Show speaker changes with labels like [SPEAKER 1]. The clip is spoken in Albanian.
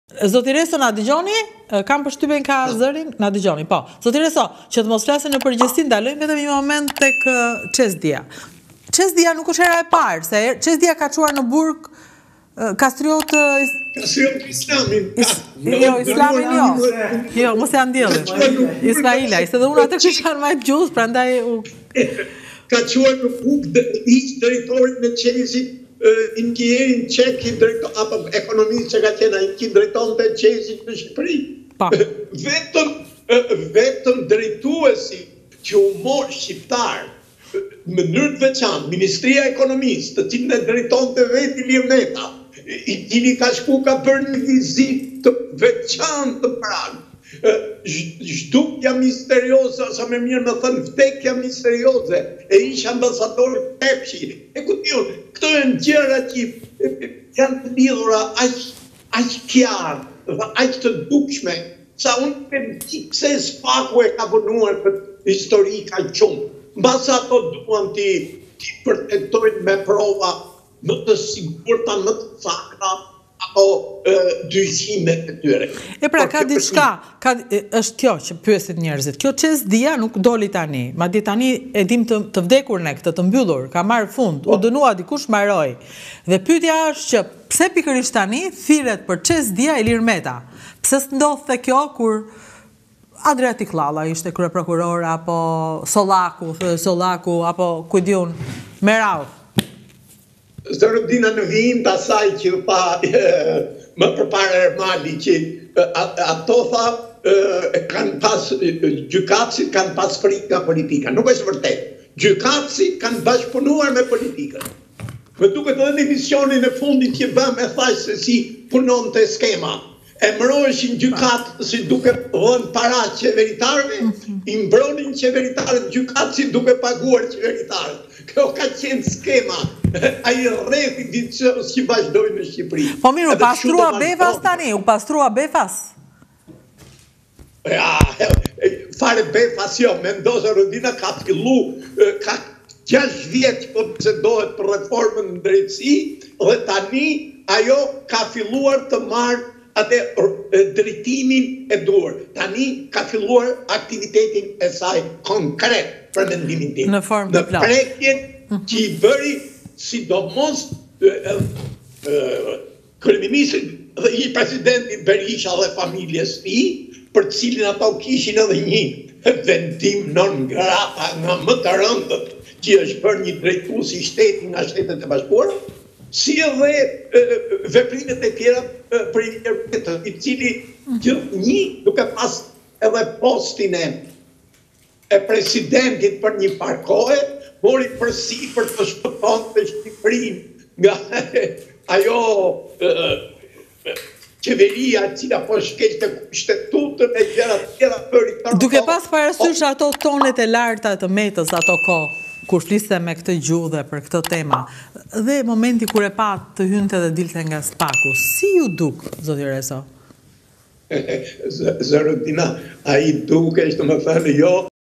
[SPEAKER 1] Zoti Reso, na dëgjoni? Kam përshtypjen ka zërin? Na dëgjoni, po. Zoti Reso, që të mos flasim në përgjithësi, ndalojmë vetëm një moment tek CEZ-DIA. CEZ-DIA nuk është hera e parë, se CEZ-DIA ka çuar në burg kastriot
[SPEAKER 2] islamin.
[SPEAKER 1] Jo, islamin jo. Jo, mos e andjellim. Israelaj, se dhe unë atë kisha në majtë gjus, prandaj
[SPEAKER 2] Ka çuar në burg ish drejtorit në CEZ-it ingjierin qek i apo ekonomistë që ka qenë ai që drejtonte CEZ-it në Shqipëri. Vetëm drejtuesi që u mor shqiptar në mënyrë të veçantë, Ministria e Ekonomisë, të cilën e drejtonte vetë Ilir Meta, i cili ka shku ka bërë një vizitë të veçantë të Prag. Zhdukja misterioze, ose më mirë me thënë vdekja misterioze, e ish ambasador Pepshi. E ku diun, këto janë gjëra që janë të lidhura aq qartë dhe aq të dukshme, sa unë e di pse spaku e ka punuar për histori ka shumë. Mbas ato duan ti përtetojnë me prova më të sigurta, më të sakta, apo dyshime të tyre.
[SPEAKER 1] E pra, ka diçka, është kjo që pyesin njerëzit. Kjo CEZ-DIA nuk doli tani. Madje tani e dim të vdekur në këtë, të mbyllur, ka marrë fund, u dënua dikush mbaroi. Dhe pyetja është që pse pikërisht tani thirret për CEZ-DIA Ilir Meta? Pse s'ndodhte kjo kur Adriatik Llalla ishte kryeprokuror, apo Sollaku, apo ku diun, Merau?
[SPEAKER 2] Zërëdina në vijim të asaj që pa më përpara Ermali që ato tha gjykatësit kanë pas frikë nga politika. Nuk është vërtet. Gjykatësit kanë bashkëpunuar me politikën. Më duket edhe në emisionin e fundit që bëm e thash se si punon të skema. Emroheshin gjykatë si duke dhënë para qeveritarëve, i mbronin qeveritarët gjykatësit duke paguar qeveritarët. Kjo ka qenë skema, ai rrethi vicioz që vazhdoi në Shqipëri.
[SPEAKER 1] Po mirë, u pastrua Befas tani, u pastrua Befas?
[SPEAKER 2] Ja, fare Befas jo, mendoza Rodina ka fillu, ka 6 vjet që po bisedohet për reformën në drejtësi, dhe tani ajo ka filluar të marrë atë drejtimin e dur. Tani ka filluar aktivitetin e saj konkret për mendimin tim.
[SPEAKER 1] Në formë të plot.
[SPEAKER 2] Në prekjen që i bëri sidomos kryeministri dhe i presidenti Berisha dhe familjes tij, për cilin ato kishin edhe një vendim non grata nga më të rëndët që është bërë një drejtues i shtetit nga Shtetet e Bashkuara, si edhe veprimet e tjera për Metën, i cili gjithnjë duke pas edhe postin e presidentit për një farë kohe, mori përsi për të shpëtonte Shqipërinë nga ajo qeveria e cila po shkelte kushtetutën e gjëra të tjera për i tërë.
[SPEAKER 1] Duke pas parasysh ato tonet e larta të Metës ato kohë, kur fliste me këtë gjuhë dhe për këtë tema, dhe momenti kur e pa të hynte dhe dilte nga spaku, si ju duk, zoti Reso?
[SPEAKER 2] Zërëdina, a i duke, ishte më thënë jo,